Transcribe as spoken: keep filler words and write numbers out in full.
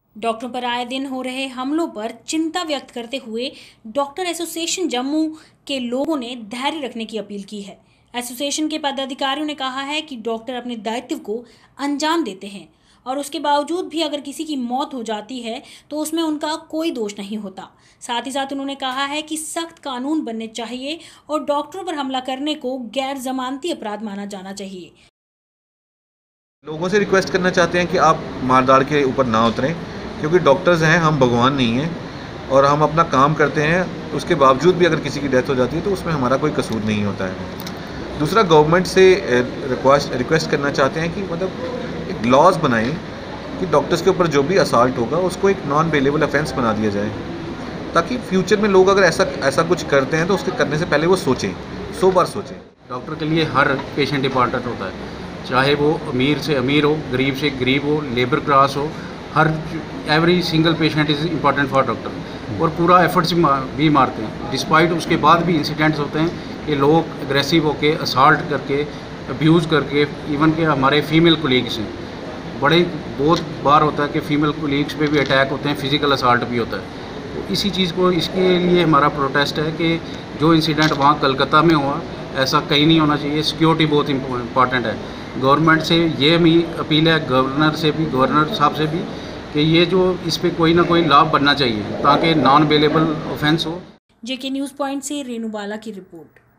डॉक्टरों पर आए दिन हो रहे हमलों पर चिंता व्यक्त करते हुए डॉक्टर एसोसिएशन जम्मू के लोगों ने धैर्य रखने की अपील की है। एसोसिएशन के पदाधिकारियों ने कहा है कि डॉक्टर अपने दायित्व को अंजाम देते हैं और उसके बावजूद भी अगर किसी की मौत हो जाती है तो उसमें उनका कोई दोष नहीं होता। साथ ही साथ उन्होंने कहा है कि सख्त कानून बनने चाहिए और डॉक्टरों पर हमला करने को गैर जमानती अपराध माना जाना चाहिए। लोगों से रिक्वेस्ट करना चाहते हैं कि आप मारदार के ऊपर ना उतरें, क्योंकि डॉक्टर्स हैं, हम भगवान नहीं हैं और हम अपना काम करते हैं। उसके बावजूद भी अगर किसी की डेथ हो जाती है तो उसमें हमारा कोई कसूर नहीं होता है। दूसरा, गवर्नमेंट से रिक्वेस्ट रिक्वेस्ट करना चाहते हैं कि मतलब एक लॉज बनाएं कि डॉक्टर्स के ऊपर जो भी असॉल्ट होगा उसको एक नॉन बेलेबल ऑफेंस बना दिया जाए, ताकि फ्यूचर में लोग अगर ऐसा ऐसा कुछ करते हैं तो उसके करने से पहले वो सोचें, सौ बार सोचें। डॉक्टर के लिए हर पेशेंट इंपॉर्टेंट होता है, चाहे वो अमीर से अमीर हो, गरीब से गरीब हो, लेबर क्लास हो, हर every single patient is important for doctor. और पूरा एफर्ट्स भी मारते हैं। डिस्पाइट उसके बाद भी इंसिडेंट्स होते हैं कि लोग एग्रेसिव होके असॉल्ट करके, अब्यूज़ करके, इवन के हमारे फीमेल कोलीग्स हैं, बड़े बहुत बार होता है कि फ़ीमेल कोलीग्स पे भी अटैक होते हैं, फिज़िकल असॉल्ट भी होता है। तो इसी चीज़ को, इसके लिए हमारा प्रोटेस्ट है कि जो इंसिडेंट वहाँ कलकत्ता में हुआ ऐसा कहीं नहीं होना चाहिए। सिक्योरिटी बहुत इम्पॉर्टेंट है। गवर्नमेंट से ये भी अपील है, गवर्नर से भी, गवर्नर साहब से भी, कि ये जो इस पे कोई ना कोई लाभ बनना चाहिए ताकि नॉन बेलेबल ऑफेंस हो। जेके न्यूज़ पॉइंट से रेणु बाला की रिपोर्ट।